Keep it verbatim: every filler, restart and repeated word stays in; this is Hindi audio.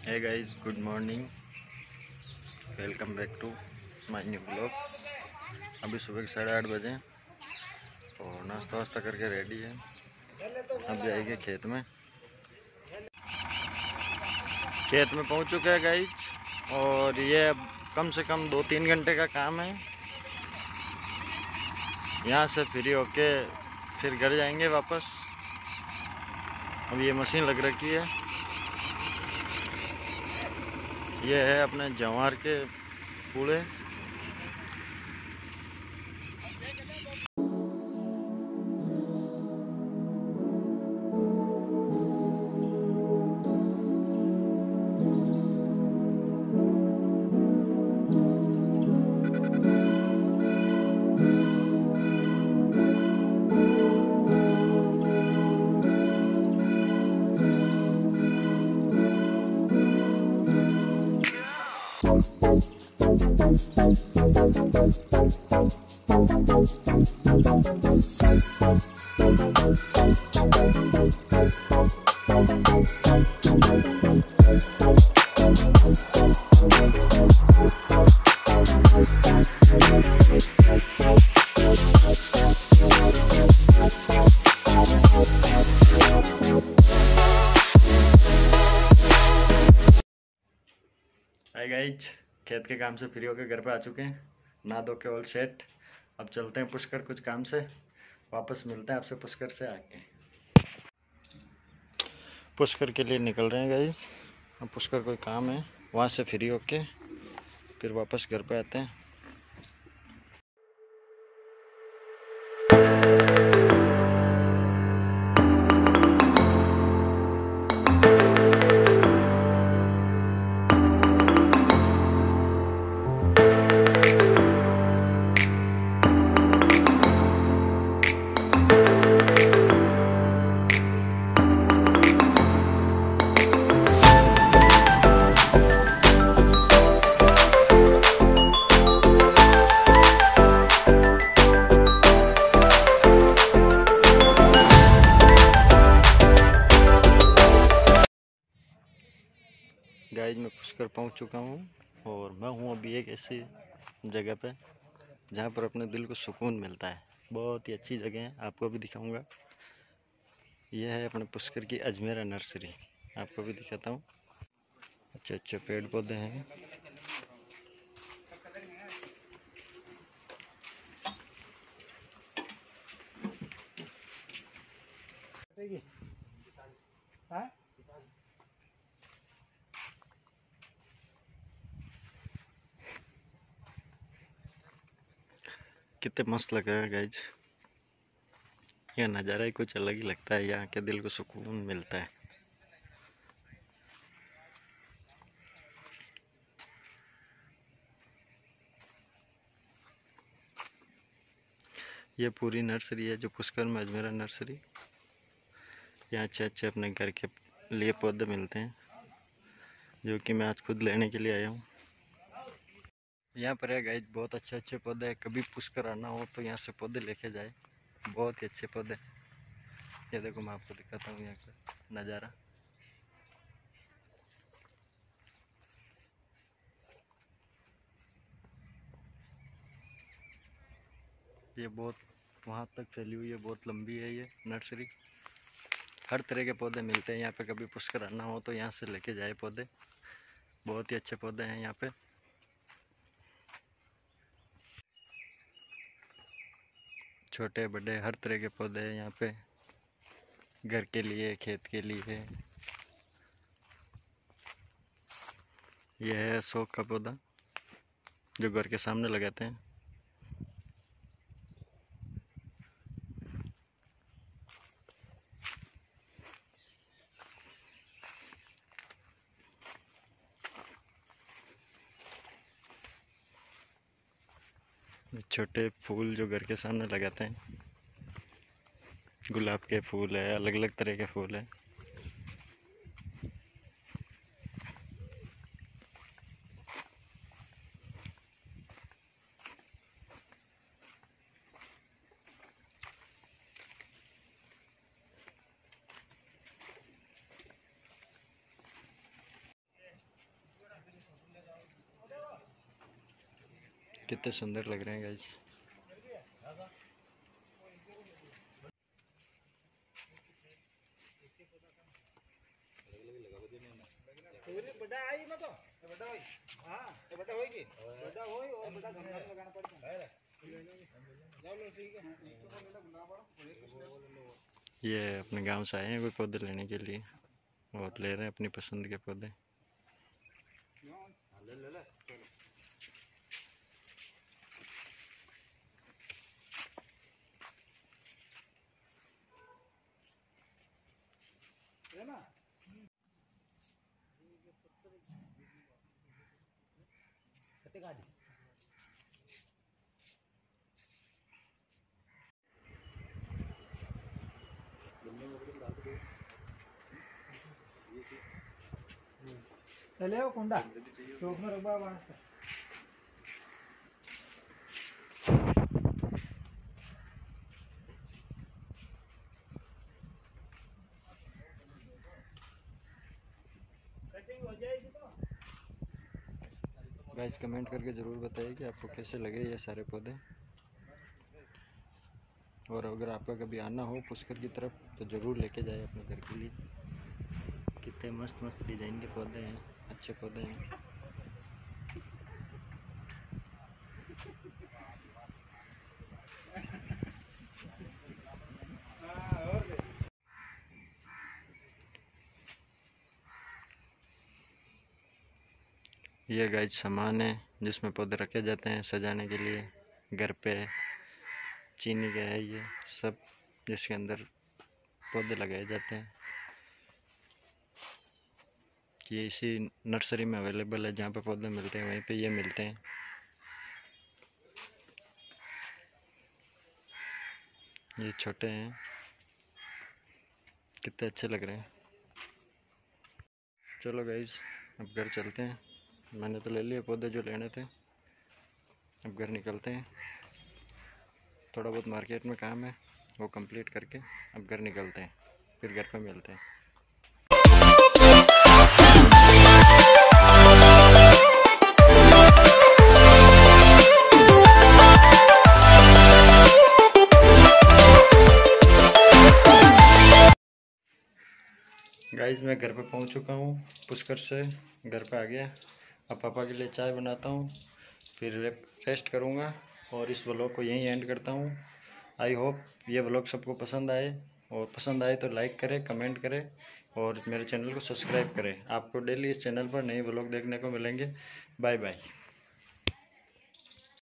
Hey guys, good morning. Welcome back to my new blog. अभी सुबह के साढ़े आठ बजे और नाश्ता वास्ता करके रेडी है। अब जाएंगे खेत में। खेत में पहुंच चुके हैं गाइस और ये अब कम से कम दो तीन घंटे का काम है। यहाँ से फ्री होके फिर घर जाएंगे वापस। अब ये मशीन लग रखी है। ये है अपने जवार के पूड़े। हाय गाइज, खेत के काम से फ्री होकर घर पे आ चुके हैं। नहा धो के ऑल सेट। अब चलते हैं पुष्कर कुछ काम से। वापस मिलते हैं आपसे पुष्कर से आके। पुष्कर के लिए निकल रहे हैं गाइज। अब पुष्कर कोई काम है, वहाँ से फ्री होके फिर वापस घर पे आते हैं। गाइज, मैं पुष्कर पहुंच चुका हूं और मैं हूं अभी एक ऐसी जगह पे जहां पर अपने दिल को सुकून मिलता है। बहुत ही अच्छी जगह है, आपको भी दिखाऊंगा। यह है अपने पुष्कर की अजमेरा नर्सरी। आपको भी दिखाता हूं। अच्छे अच्छे पेड़ पौधे हैं। कितने मस्त लग रहा है गाइज। यह नज़ारा ही कुछ अलग ही लगता है। यहाँ के दिल को सुकून मिलता है। यह पूरी नर्सरी है जो पुष्कर में अजमेरा नर्सरी। यहाँ अच्छे अच्छे अपने घर के लिए पौधे मिलते हैं, जो कि मैं आज खुद लेने के लिए आया हूँ। यहाँ पर है गाइज, बहुत अच्छे अच्छे पौधे हैं। कभी पुष्कर आना हो तो यहाँ से पौधे लेके जाए। बहुत ही अच्छे पौधे। ये देखो, मैं आपको दिखाता हूँ यहाँ का नज़ारा। ये बहुत वहाँ तक फैली हुई है, बहुत लंबी है ये नर्सरी। हर तरह के पौधे मिलते हैं यहाँ पे। कभी पुष्कर आना हो तो यहाँ से लेके जाए पौधे। बहुत ही अच्छे पौधे हैं यहाँ पे। छोटे बड़े हर तरह के पौधे हैं यहाँ पे, घर के लिए, खेत के लिए। यह है शौक का पौधा जो घर के सामने लगाते हैं। छोटे फूल जो घर के सामने लगाते हैं। गुलाब के फूल है, अलग अलग तरह के फूल है। कितने सुंदर लग रहे हैं गाइस। बड़ा आई मत बड़ा होई हां बड़ा होई की बड़ा होई और बड़ा गमला में लगाना पड़ता है लो लो ठीक है। ये अपने गांव से आए हैं कोई पौधे लेने के लिए और ले रहे हैं अपनी पसंद के पौधे। ले ले ले है ना कते गाड़ी चले वो कुंडा चौक में रखवा वहां से कटिंग हो जाएगी तो गाइस कमेंट करके ज़रूर बताइए कि आपको कैसे लगे ये सारे पौधे। और अगर आपका कभी आना हो पुष्कर की तरफ तो ज़रूर लेके जाए अपने घर के लिए। कितने मस्त मस्त डिज़ाइन के पौधे हैं, अच्छे पौधे हैं। ये गाइस सामान है जिसमें पौधे रखे जाते हैं सजाने के लिए घर पे। चीनी का है ये सब जिसके अंदर पौधे लगाए जाते हैं। ये इसी नर्सरी में अवेलेबल है, जहाँ पे पौधे मिलते हैं वहीं पे ये मिलते हैं। ये छोटे हैं, कितने अच्छे लग रहे हैं। चलो गाइस अब घर चलते हैं। मैंने तो ले लिए पौधे जो लेने थे, अब घर निकलते हैं। थोड़ा बहुत मार्केट में काम है वो कंप्लीट करके अब घर निकलते हैं, फिर घर पे मिलते हैं। गाइस मैं घर पे पहुंच चुका हूं, पुष्कर से घर पे आ गया। अब पापा के लिए चाय बनाता हूं, फिर रेस्ट करूंगा और इस व्लॉग को यहीं एंड करता हूं। आई होप ये व्लॉग सबको पसंद आए, और पसंद आए तो लाइक करें, कमेंट करें और मेरे चैनल को सब्सक्राइब करें। आपको डेली इस चैनल पर नए व्लॉग देखने को मिलेंगे। Bye bye.